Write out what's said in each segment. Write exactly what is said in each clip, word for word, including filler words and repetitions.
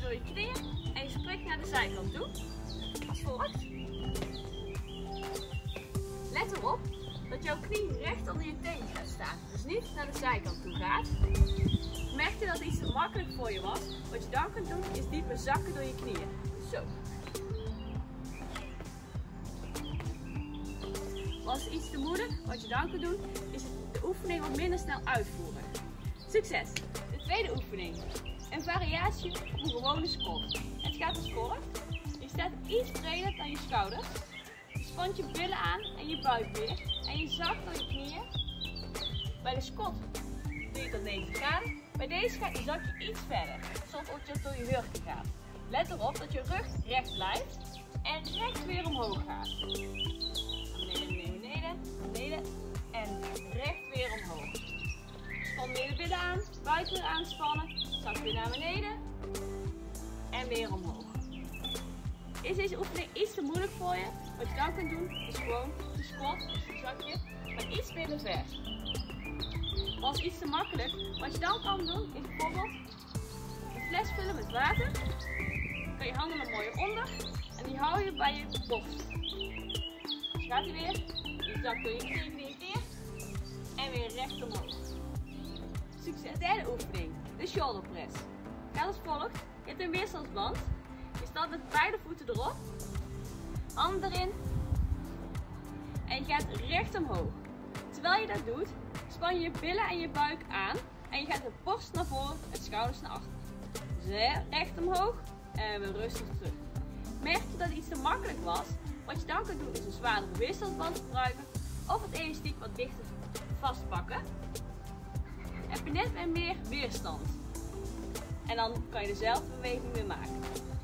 door je knieën en je springt naar de zijkant toe. Als volgt. Let erop dat jouw knie recht onder je teen gaat staan. Dus niet naar de zijkant toe gaat. Merk je dat iets te makkelijk voor je was? Wat je dan kunt doen is dieper zakken door je knieën. Zo. Was het iets te moeilijk? Wat je dan kunt doen is de oefening wat minder snel uitvoeren. Succes! De tweede oefening. Een variatie op een gewone squat. Het gaat als volgt. Je staat iets breder dan je schouders. Je spant je billen aan en je buik weer. En je zakt door je knieën. Bij de squat doe je tot negentig graden. Bij deze zak je iets verder, zodat het door je hurken gaat. Let erop dat je rug recht blijft en recht weer omhoog gaat. Beneden, beneden, beneden, beneden en recht weer omhoog. Span weer de billen aan, buik weer aanspannen, zak weer naar beneden en weer omhoog. Is deze oefening iets te moeilijk voor je? Wat je dan kunt doen is gewoon de squat, dus je zakje, maar iets minder ver. Was iets te makkelijk, wat je dan kan doen is bijvoorbeeld een fles vullen met water. Dan kan je handen er mooi onder en die hou je bij je borst. Dus gaat hij weer, je zakt door je knieën, knieën, keer en weer recht omhoog. Succes! Derde oefening, de shoulder press. Gaat als volgt, je hebt een weerstandsband, je staat met beide voeten erop, handen erin en je gaat recht omhoog. Terwijl je dat doet, span je je billen en je buik aan en je gaat de borst naar voren en schouders naar achter. Dus recht omhoog en weer rustig terug. Merk je dat iets te makkelijk was? Wat je dan kunt doen is een zwaardere weerstandsband gebruiken of het elastiek wat dichter vastpakken. Heb je net weer meer weerstand. En dan kan je dezelfde beweging weer maken.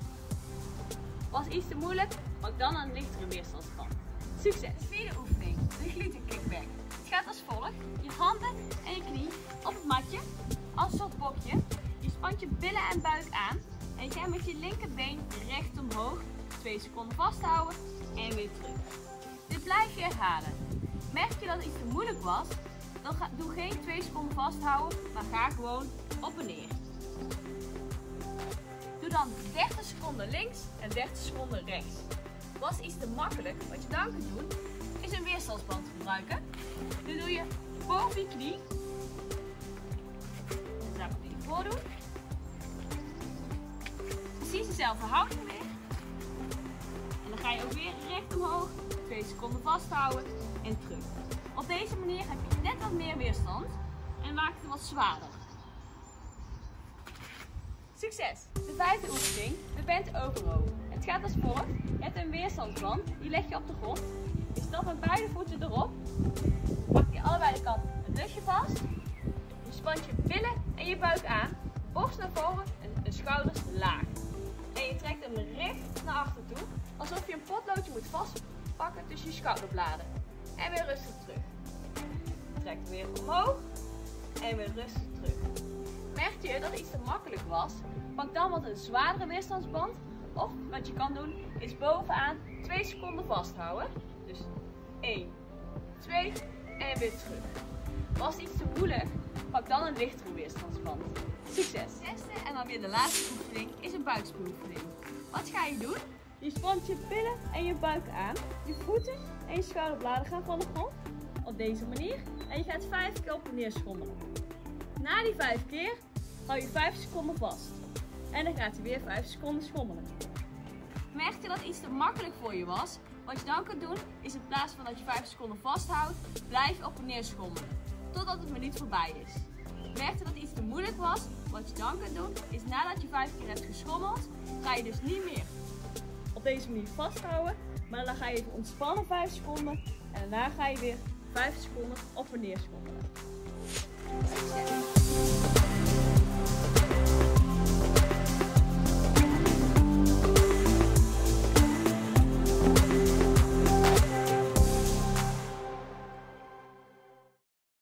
Was iets te moeilijk? Pak dan een lichtere weerstandsband. Succes! Vierde oefening, de gluten kickback. Het gaat als volgt. Je handen en je knie op het matje, als een soort bokje. Je spant je billen en buik aan en je gaat met je linkerbeen recht omhoog. twee seconden vasthouden en weer terug. Dit blijf je herhalen. Merk je dat het iets te moeilijk was? Dan ga, doe geen twee seconden vasthouden, maar ga gewoon op en neer. Doe dan dertig seconden links en dertig seconden rechts. Was iets te makkelijk? Wat je dan kunt doen is een weerstandsband gebruiken. Dan doe je boven je knie. Dat moet je voordoen. Precies dezelfde houding weer. En dan ga je ook weer recht omhoog. twee seconden vasthouden en terug. Op deze manier heb je net wat meer weerstand en maakt het wat zwaarder. Succes! De vijfde oefening, de bent overrow. Het gaat als volgt. Je hebt een weerstandsband, die leg je op de grond. Je stapt met beide voeten erop. Pak je allebei de kanten het luchtje vast. Je spant je billen en je buik aan. Borst naar voren en de schouders laag. En je trekt hem recht naar achter toe. Alsof je een potloodje moet vastpakken tussen je schouderbladen. En weer rustig terug. Trek hem weer omhoog. En weer rustig terug. Merk je dat iets te makkelijk was? Pak dan wat een zwaardere weerstandsband. Of wat je kan doen is bovenaan twee seconden vasthouden. Dus één, twee en weer terug. Was iets te moeilijk? Pak dan een lichtere weerstandsband. Succes! De zesde en dan weer de laatste oefening is een buikspieroefening. Wat ga je doen? Je spant je billen en je buik aan. Je voeten en je schouderbladen gaan van de grond. Op deze manier. En je gaat vijf keer op en neer schommelen. Na die vijf keer hou je vijf seconden vast. En dan gaat hij weer vijf seconden schommelen. Merk je dat iets te makkelijk voor je was? Wat je dan kunt doen is in plaats van dat je vijf seconden vasthoudt, blijf je op en neer schommelen. Totdat het minuut voorbij is. Merk je dat iets te moeilijk was? Wat je dan kunt doen is nadat je vijf keer hebt geschommeld, ga je dus niet meer op deze manier vasthouden. Maar dan ga je even ontspannen vijf seconden en daarna ga je weer vijf seconden op en neer schommelen.